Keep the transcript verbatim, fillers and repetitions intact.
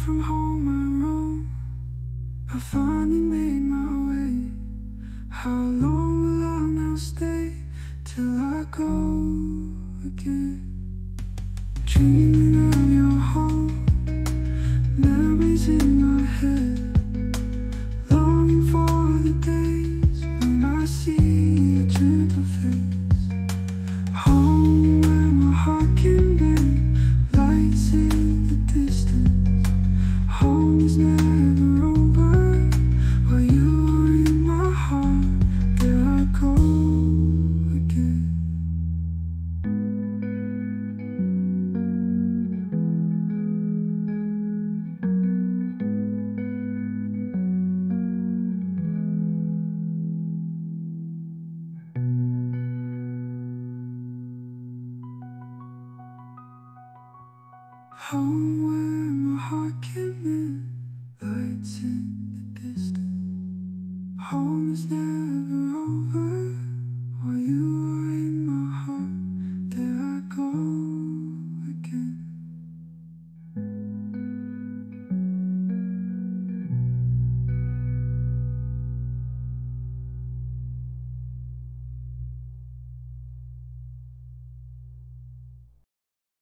from home I roam. I finally made my way. How long will I now stay till I go again? Dreaming of your home, memories in my head, longing for the days when I see a gentle face. Home where my heart can bend, lights in the distance. Home is never over, while you are in my heart. There I go again. Home where my heart can mend, lights in the distance. Home is never over.